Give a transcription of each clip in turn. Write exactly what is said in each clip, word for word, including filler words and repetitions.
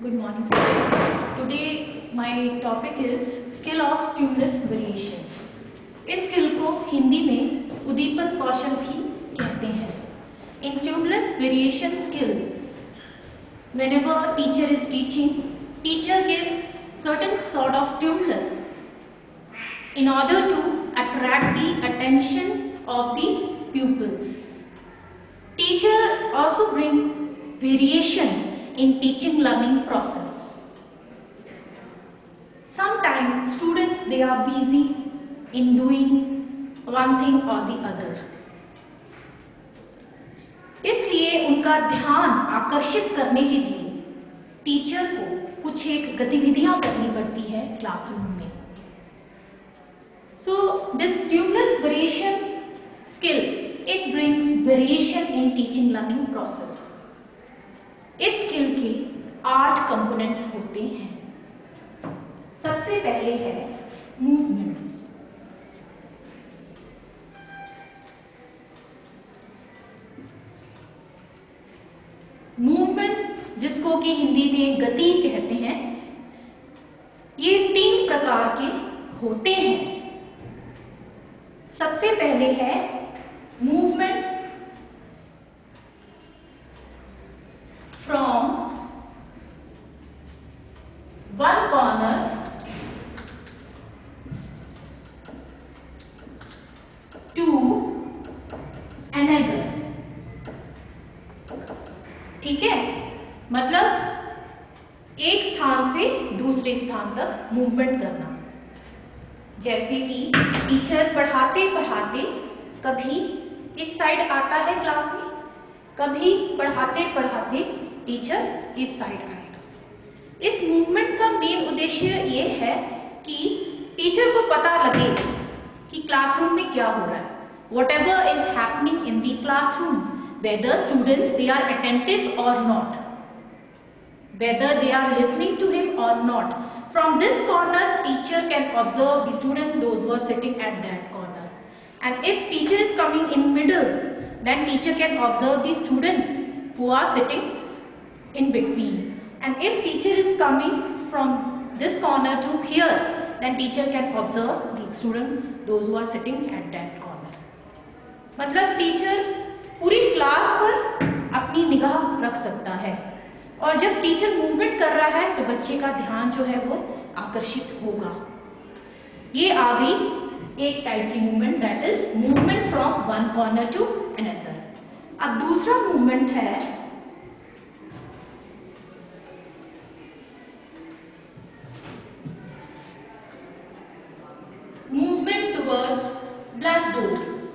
Good morning, sir. Today my topic is skill of stimulus variation. इस skill को हिंदी में उद्दीपक कौशल भी कहते हैं. In stimulus variation skill, whenever teacher is teaching, teacher gives certain sort of stimulus in order to attract the attention of the pupils. Teacher also brings variation in teaching learning process. Sometimes students they are busy in doing one thing or the other. इसलिए उनका ध्यान आकर्षित करने के लिए teacher को कुछ एक गतिविधियां करनी पड़ती है क्लासरूम में. So this stimulus variation skill it brings variation in teaching learning process. इस स्किल के आठ कंपोनेंट्स होते हैं. सबसे पहले है मूवमेंट. मूवमेंट जिसको कि हिंदी में गति कहते हैं, ये तीन प्रकार के होते हैं. सबसे पहले है movement from one corner to another. ठीक है, मतलब एक स्थान से दूसरे स्थान तक मूवमेंट करना. जैसे कि टीचर पढ़ाते पढ़ाते कभी इस साइड आता है क्लास में, कभी पढ़ाते पढ़ाते टीचर इस साइड आएगा. इस मूवमेंट का मेन उद्देश्य ये है कि टीचर को पता लगे कि क्लासरूम में क्या हो रहा है. Whatever is happening in the classroom, whether students they are attentive or not, whether they are listening to him or not. From this corner, teacher can observe the students those who are sitting at that corner. And if teacher is coming in middle, then teacher can observe the students who are sitting in between. And if teacher is coming from this corner to here, then teacher can observe the students those who are sitting at that corner. मतलब teacher पूरी class पर अपनी निगाह रख सकता है, और जब टीचर मूवमेंट कर रहा है तो बच्चे का ध्यान जो है वो आकर्षित होगा. ये आ गई एक टाइप की movement, that is movement from one corner to another. अब दूसरा मूवमेंट है movement towards black board.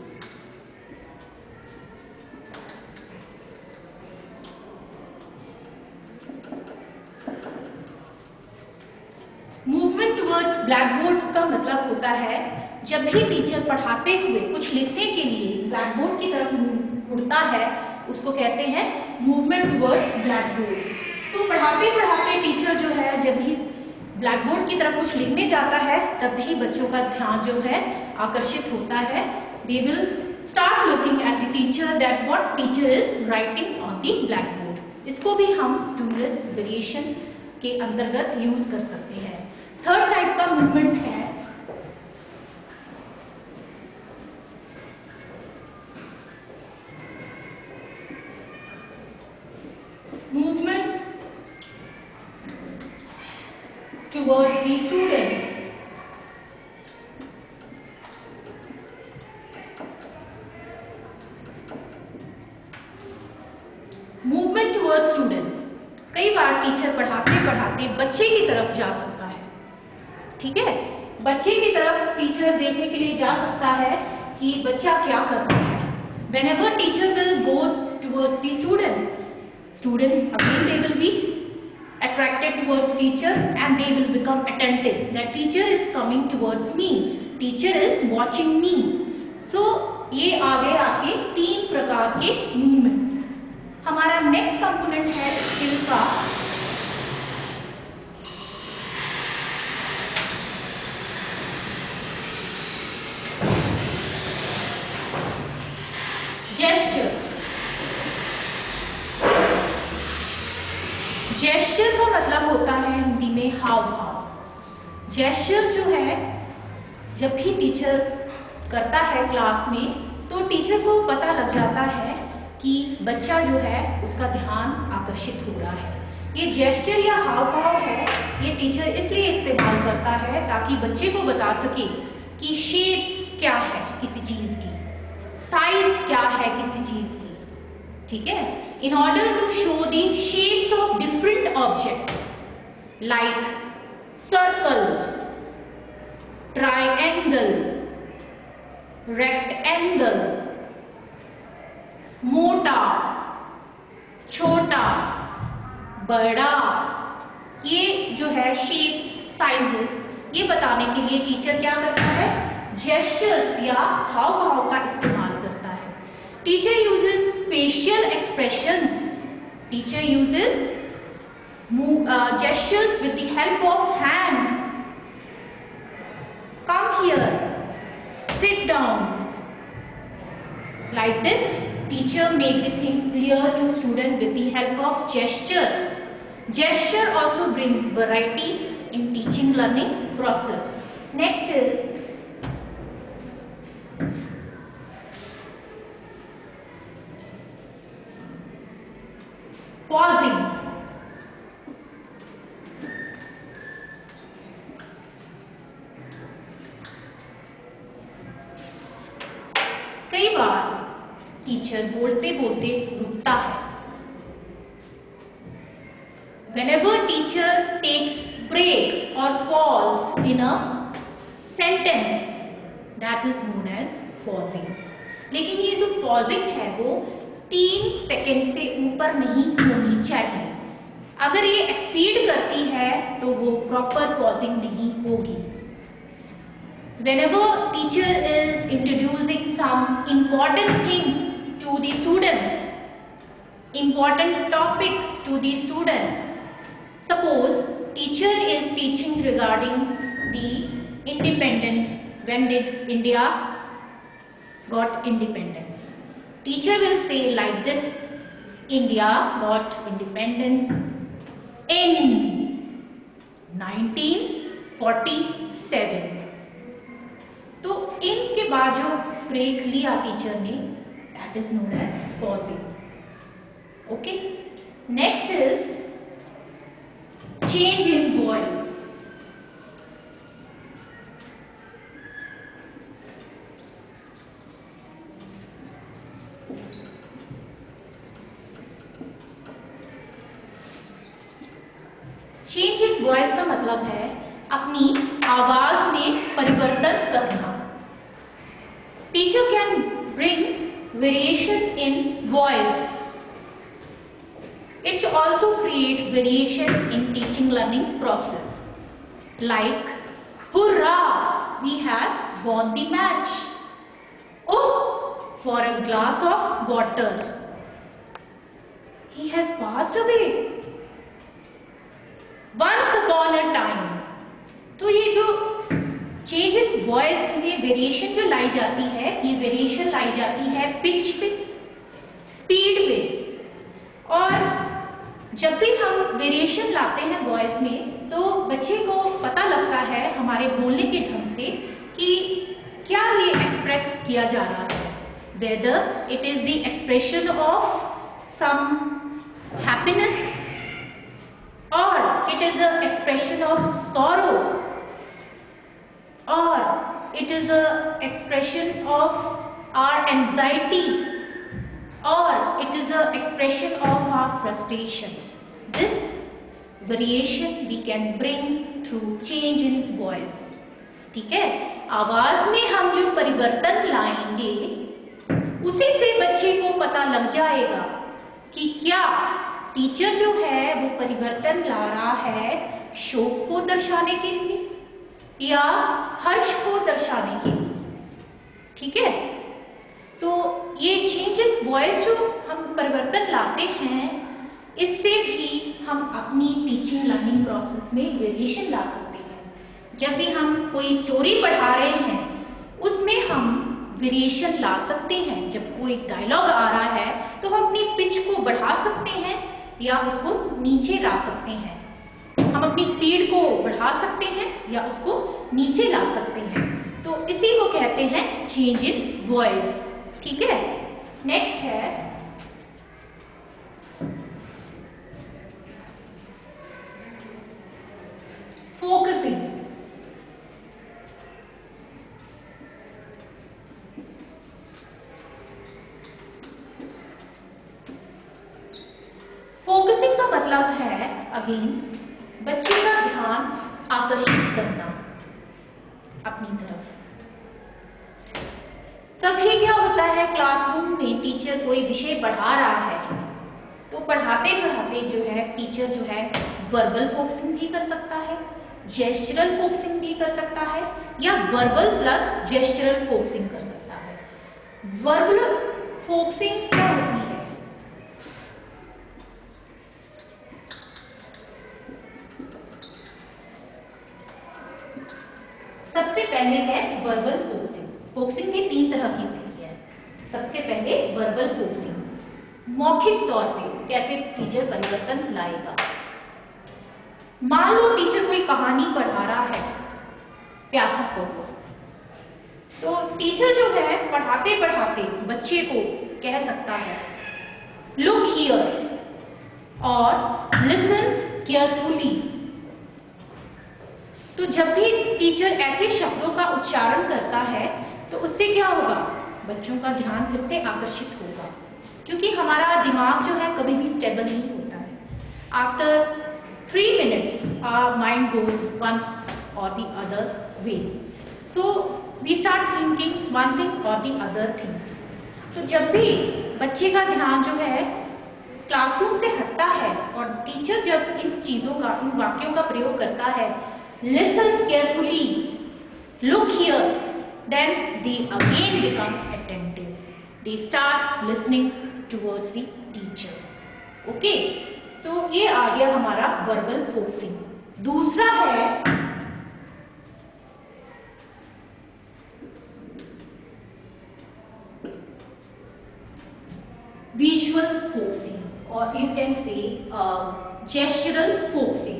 Movement towards black board का मतलब होता है जब भी टीचर पढ़ाते हुए कुछ लिखने के लिए ब्लैक बोर्ड की तरफ मुड़ता है, उसको कहते हैं मूवमेंट टुवर्ड्स ब्लैक बोर्ड. तो पढ़ाते पढ़ाते टीचर जो है जब भी ब्लैक बोर्ड की तरफ कुछ लिखने जाता है, तब भी बच्चों का ध्यान जो है आकर्षित होता है. They will start looking at the teacher that what teacher is writing on the black board. इसको भी हम स्टिमुलस वेरिएशन के अंतर्गत यूज कर सकते हैं. थर्ड टाइप का मूवमेंट है movement towards the student. Movement towards students. कई बार टीचर पढ़ाते पढ़ाते बच्चे की तरफ जा सकता है. ठीक है, बच्चे की तरफ टीचर देखने के लिए जा सकता है कि बच्चा क्या कर रहा है. Whenever teacher will go towards the student, students again they will be attracted towards teacher and they will become attentive. That teacher is coming towards me, teacher is watching me. So ये आ गए आपके तीन प्रकार के movements. हमारा next component है skill का gesture का मतलब हैं हाव भाव। जेस्चर जो है जब भी टीचर करता है क्लास में तो टीचर को पता लग जाता है कि बच्चा जो है उसका ध्यान आकर्षित हो रहा है। ये जेस्चर या हाव भाव है, ये टीचर इसलिए इस्तेमाल करता है ताकि बच्चे को बता सके कि शेप क्या है किसी चीज की, साइज क्या है किसी चीज की, ठीक है। In order to show the shapes of different object like circle, triangle, rectangle, मोटा, छोटा, बड़ा, ये जो है शेप साइजेस, ये बताने के लिए टीचर क्या करता है, जेस्चर्स या हाव भाव का इस्तेमाल करता है। Teacher uses facial expressions, teacher uses gestures with the help of hand, come here, sit down, like this. Teacher make the thing clear to student with the help of gesture. Gesture also brings variety in teaching learning process. Next is pausing. कई बार teacher बोलते बोलते रुकता है। Whenever teacher takes break or pause in a sentence, that is known as pausing. लेकिन ये जो pausing है वो तीन सेकेंड से ऊपर नहीं होनी चाहिए। अगर ये एक्सीड करती है तो वो प्रॉपर pausing नहीं होगी। Whenever teacher is introducing some important things to the students, important topic to the students, suppose teacher is teaching regarding the independence, when did India got independence. Teacher will say like this, India got independence in nineteen forty-seven. तो इनके बाद जो break लिया teacher ने, that is known as pausing. Okay, next is change in voice. Change in voice का मतलब है अपनी आवाज में परिवर्तन करना। Teacher can bring variation in voice. It also creates variation in teaching learning process. Like, hurrah, we have won the match. Oh, for a glass of water. He has passed away. Once upon a time. तो ये जो change in voice में variation जो लाई जाती है, ये variation लाई जाती है पिच पे, स्पीड पे। और जब भी हम वेरिएशन लाते हैं वॉइस में तो बच्चे को पता लगता है हमारे बोलने के ढंग से कि क्या ये एक्सप्रेस किया जा रहा है, whether it is the expression of some happiness or it is the expression of sorrow or it is a expression of our anxiety or it is a expression of our frustration. This variation we can bring through change in voice. ठीक है, आवाज में हम जो परिवर्तन लाएंगे उसी से बच्चे को पता लग जाएगा कि क्या टीचर जो है वो परिवर्तन ला रहा है शोक को दर्शाने के लिए या हर्ष को दर्शाने के लिए। ठीक है, तो ये चेंज इन वॉइस जो हम परिवर्तन लाते हैं, इससे भी हम अपनी टीचिंग लर्निंग प्रोसेस में वेरिएशन ला सकते हैं। जब भी हम कोई स्टोरी पढ़ा रहे हैं उसमें हम वेरिएशन ला सकते हैं। जब कोई डायलॉग आ रहा है तो हम अपनी पिच को बढ़ा सकते हैं या उसको नीचे ला सकते हैं। हम अपनी स्पीड को बढ़ा सकते हैं या उसको नीचे ला सकते हैं। तो इसी को कहते हैं चेंज इन वॉइस। ठीक है, नेक्स्ट है फोकसिंग। फोकसिंग का मतलब है अगेन बच्चे का ध्यान आकर्षित करना अपनी तरफ। कभी क्या होता है, क्लासरूम में टीचर कोई विषय पढ़ा रहा है तो पढ़ाते पढ़ाते जो है टीचर जो है वर्बल फोकसिंग भी कर सकता है, जेस्चरल फोकसिंग भी कर सकता है, या वर्बल प्लस जेस्चरल फोकसिंग कर सकता है। वर्बल फोकसिंग क्या होती है? सबसे पहले है वर्बल फोकसिंग। फोकसिंग में तीन तरह की होती है। सबसे पहले वर्बल फोकसिंग, मौखिक तौर पे कैसे टीचर परिवर्तन लाएगा। मान लो टीचर कोई कहानी पढ़ा रहा है प्यासा को, तो टीचर जो है पढ़ाते पढ़ाते बच्चे को कह सकता है लुक हियर और लिसन केयरफुली। तो जब भी टीचर ऐसे शब्दों का उच्चारण करता है तो उससे क्या होगा, बच्चों का ध्यान फिर से आकर्षित होगा, क्योंकि हमारा दिमाग जो है कभी भी स्टेबल नहीं होता है। After three minutes our mind goes one or the other way, so we start thinking one thing or the other thing. तो जब भी बच्चे का ध्यान जो है क्लासरूम से हटता है और टीचर जब इन चीजों का, इन वाक्यों का प्रयोग करता है, listen carefully, look here, then they again become attentive. They start listening towards the teacher. Okay? तो ये आ गया हमारा वर्बल फोकसिंग। दूसरा है विजुअल फोकसिंग और you can say gestural focusing.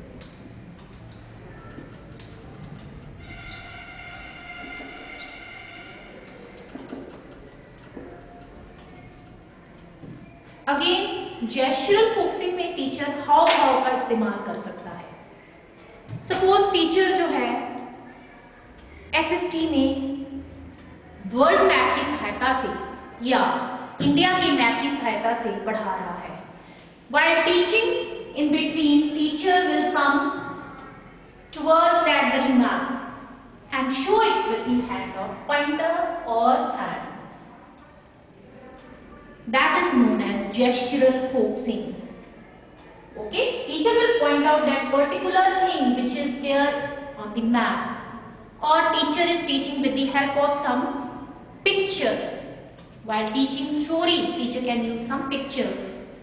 Again gestural focusing में टीचर हाव भाव का इस्तेमाल कर सकता है। सपोज टीचर जो है एसएसटी में वर्ल्ड मैप की सहायता से या इंडिया के मैप की सहायता से पढ़ा रहा है। While teaching, in between, teacher will come towards that very map and show it with the hand of pointer or hand. That is known as gestural focussing. Okay, teacher will point out that particular thing which is there on the map, or teacher is teaching with the help of some pictures. While teaching story, teacher can use some pictures.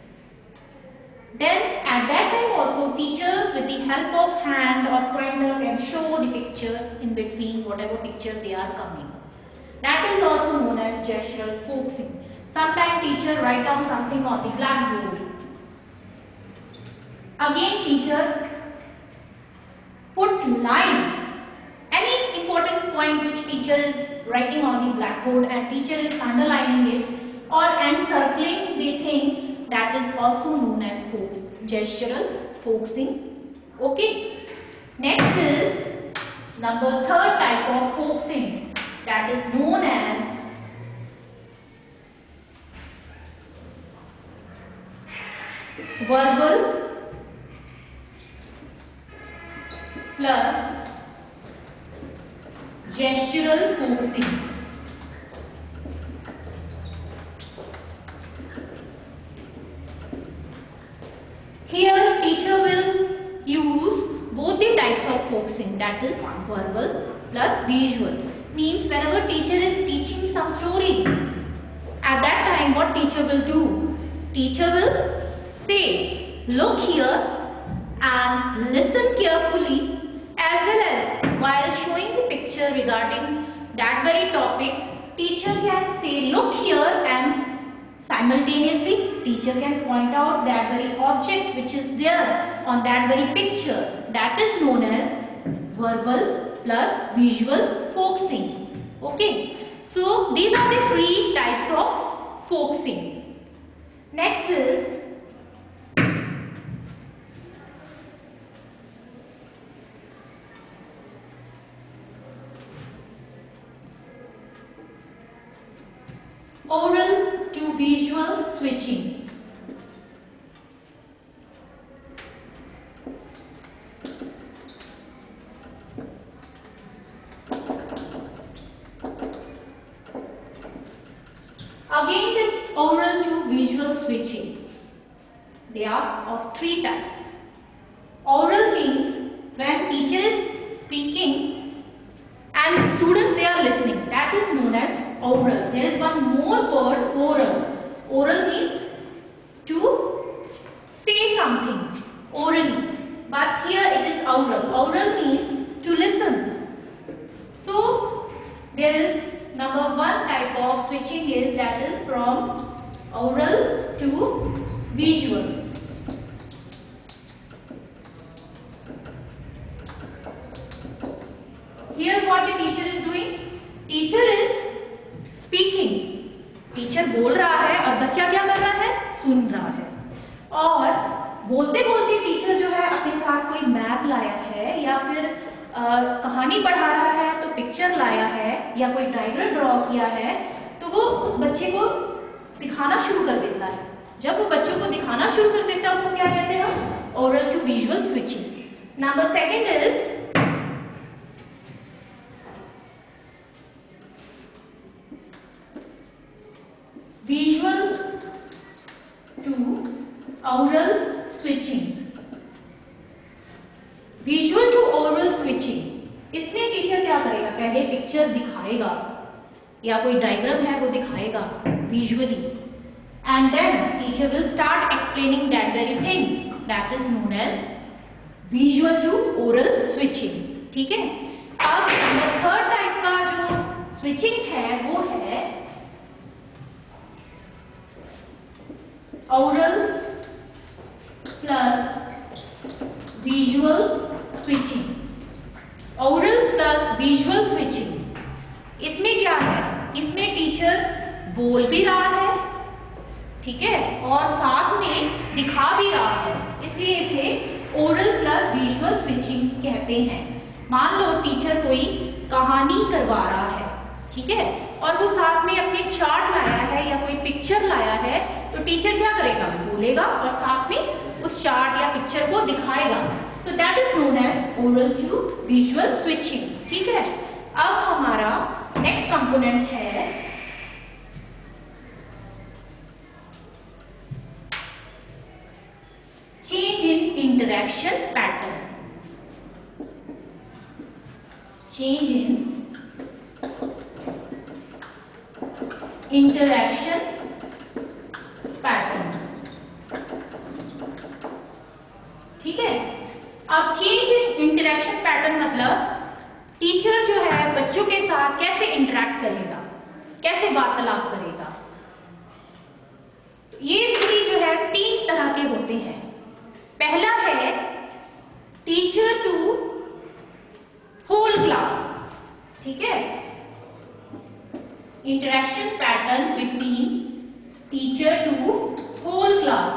Then at that time also teacher with the help of hand or pointer can show the picture in between whatever picture they are coming. That is also known as gestural focussing. Sometimes teacher write down something on the blackboard. Again teacher put line, any important point which teacher is writing on the blackboard and teacher is underlining it or encircling the thing, that is also known as focus, gestural focussing. Okay. Next is number third type of focussing, that is known as verbal plus gestural focussing. Here teacher will use both the types of focussing, that is verbal plus visual. Means whenever teacher is teaching some story, at that time what teacher will do? Teacher will say, look here and listen carefully, as well as while showing the picture regarding that very topic, teacher can say look here and simultaneously teacher can point out that very object which is there on that very picture. That is known as verbal plus visual focusing. Okay, so these are the three types of focusing. Next is oral to visual switching. Again, this oral to visual switching. They are of three types. Oral means when teacher is speaking and students they are listening. That is known as oral. There is one more word, oral. Oral means to say something orally, but here it is oral. Oral means to listen. So there is number one type of switching is that is from oral to visual. Here what the teacher is doing? Teacher is speaking. Teacher बोल रहा है और बच्चा क्या कर रहा है? सुन रहा है. और बोलते बोलते टीचर जो है अपने साथ कोई मैप लाया है या फिर आ, कहानी पढ़ा रहा है तो पिक्चर लाया है या कोई डायग्राम ड्रॉ किया है तो वो उस बच्चे को दिखाना शुरू कर देता है. जब वो बच्चों को दिखाना शुरू कर देता है उसको क्या कहते हैं? Oral to visual switching. Number second is visual to oral switching. Visual to oral switching. इसमें टीचर क्या करेगा? पहले पिक्चर दिखाएगा या कोई डायग्राम है वो दिखाएगा visually, and then teacher will start explaining that very thing. That is known as visual to oral switching. ठीक है. अब थर्ड टाइप का जो स्विचिंग है वो है oral plus visual switching. Oral plus visual switching. इसमें क्या है? इसमें टीचर बोल भी रहा है, ठीक है, और साथ में दिखा भी रहा है, इसलिए इसे oral plus visual switching कहते हैं. मान लो टीचर कोई कहानी करवा रहा है, ठीक है, और वो साथ में अपने चार्ट लाया है या कोई पिक्चर लाया है, तो टीचर क्या करेगा? बोलेगा और साथ में उस चार्ट या पिक्चर को दिखाएगा. So that is known as oral to visual switching. ठीक है. अब हमारा नेक्स्ट कंपोनेंट है change in interaction pattern. Change in interaction pattern. ठीक है. अब चेंज इन इंटरेक्शन पैटर्न मतलब टीचर जो है बच्चों के साथ कैसे इंटरेक्ट करेगा, कैसे वार्तालाप करेगा. ये सभी जो है तीन तरह के होते हैं. पहला है टीचर टू होल क्लास. ठीक है. Interaction pattern between teacher to whole class.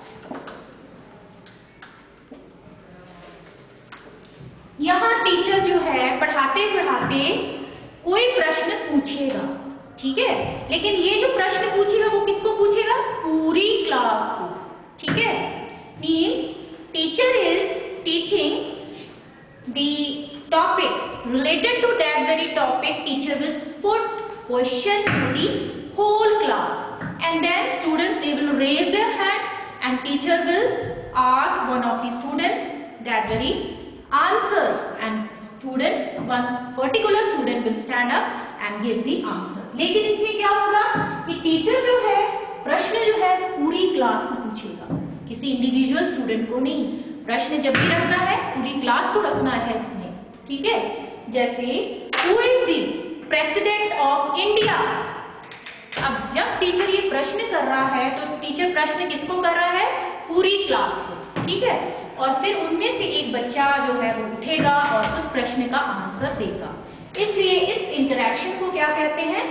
यहाँ टीचर जो है पढ़ाते पढ़ाते कोई प्रश्न पूछेगा, ठीक है, लेकिन ये जो प्रश्न पूछेगा वो किसको पूछेगा? पूरी क्लास को. ठीक है. Means teacher is teaching the topic related to that very topic. Teacher will put question to the whole class. And then students they will raise their hand and teacher will ask one of the students that very answer, and student one particular student will stand up and give the answer. लेकिन इसमें क्या होगा कि teacher जो है प्रश्न जो है पूरी क्लास को पूछेगा, किसी इंडिविजुअल स्टूडेंट को नहीं. प्रश्न जब भी रखना है पूरी क्लास को रखना है इसमें. ठीक है. जैसे who is the president of India. अब जब टीचर ये प्रश्न कर रहा है तो टीचर प्रश्न किसको कर रहा है? पूरी क्लास को, ठीक है। और फिर उनमें से एक बच्चा जो है वो उठेगा और उस प्रश्न का आंसर देगा। इसलिए इस इंटरेक्शन को क्या कहते हैं?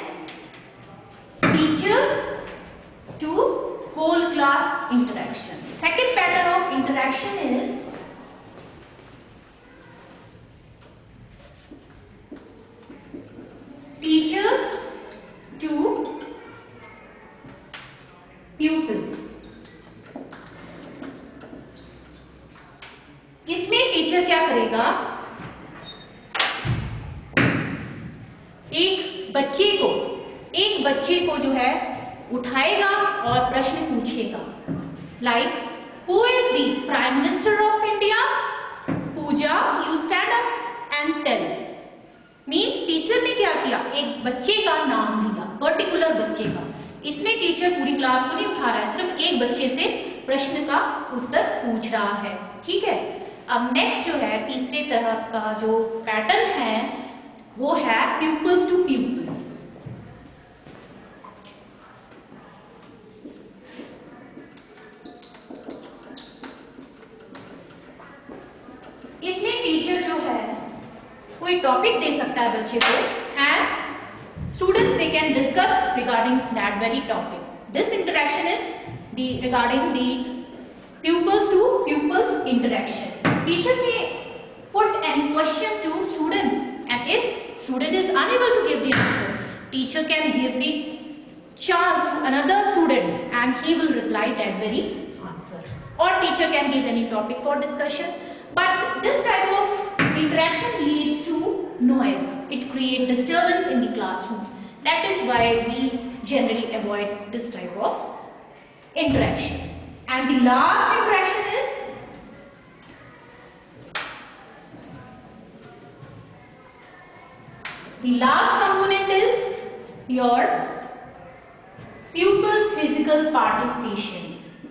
Teacher to whole class interaction. Second pattern of interaction is teacher to pupil। इसमें टीचर क्या करेगा? एक बच्चे को एक बच्चे को जो है उठाएगा और प्रश्न पूछेगा, like who is the prime minister of India? Pooja, you stand up and tell. Means teacher ने क्या किया? एक बच्चे का नाम लिया, पर्टिकुलर बच्चे का। इसमें टीचर पूरी क्लास को नहीं उठा रहा है, सिर्फ एक बच्चे से प्रश्न का उत्तर पूछ रहा है, ठीक है। अब नेक्स्ट जो है तीसरे तरह का जो पैटर्न है वो है pupils टू pupils। इसमें टीचर जो है कोई टॉपिक दे सकता है बच्चे को and students they can discuss regarding that very topic. This interaction is the regarding the pupils to pupils interaction. Teacher may put any question to student and if student is unable to give the answer, teacher can give the chance to another student and he will reply that very answer. Or teacher can give any topic for discussion. But this type of interaction leads to noise. It creates disturbance in the classroom. That is why we generally avoid this type of interaction. And the last interaction is the last component is your pupil physical participation.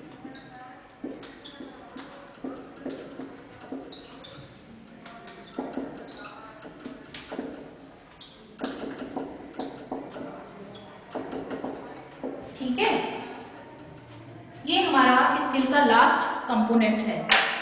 ठीक है, ये हमारा इस skill का last component है,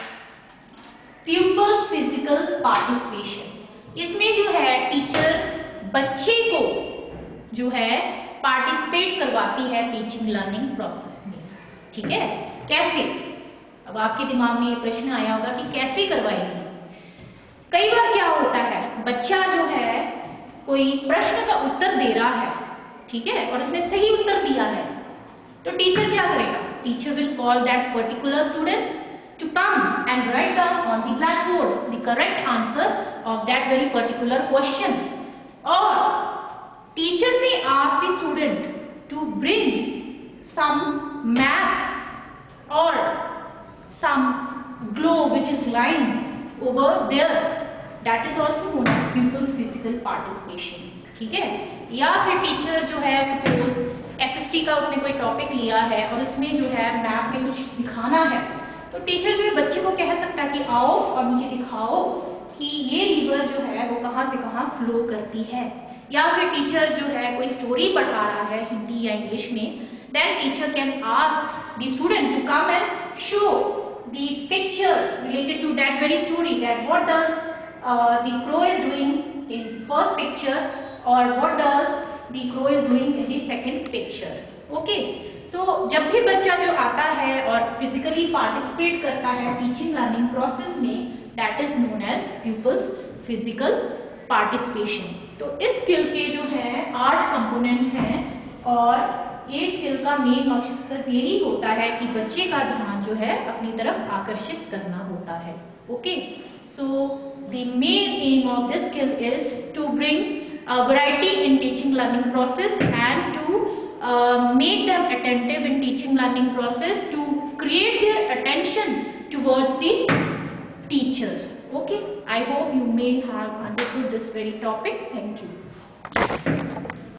pupil physical participation. इसमें जो है टीचर बच्चे को जो है पार्टिसिपेट करवाती है टीचिंग लर्निंग प्रोसेस में, ठीक है। कैसे? अब आपके दिमाग में ये प्रश्न आया होगा कि कैसे करवाएंगे। कई बार क्या होता है, बच्चा जो है कोई प्रश्न का उत्तर दे रहा है, ठीक है, और उसने सही उत्तर दिया है, तो टीचर क्या करेगा? Teacher will call that particular student to come and write down on the blackboard the correct answer of that very particular question. और टीचर ने ask the student to bring some map और some globe which is lying over there, that is also known as pupils physical participation, ठीक है। या फिर teacher जो है suppose SST का उसने कोई टॉपिक लिया है और उसमें जो है मैप में कुछ दिखाना है, तो टीचर जो है बच्चे को कह सकता है कि आओ और मुझे दिखाओ कि ये रिवर जो है वो कहाँ से कहाँ फ्लो करती है। या फिर टीचर जो है कोई स्टोरी पढ़ा रहा है हिंदी या इंग्लिश में, then teacher can ask the student to come and show the picture related to that very story, that what does the crow is doing in first picture और what does the crow is doing in the second picture. Okay, तो जब भी बच्चा जो आता है और physically participate करता है टीचिंग लर्निंग प्रोसेस में, that is known as pupils physical participation. तो इस स्किल के जो है आठ कंपोनेंट हैं और ये स्किल का मेन मकसद यही होता है कि बच्चे का ध्यान जो है अपनी तरफ आकर्षित करना होता है। Okay, so the main aim of this skill is to bring a variety in teaching learning process and to uh, make them attentive in teaching learning process, to create their attention towards the teachers. Okay, I hope you may have understood this very topic. Thank you.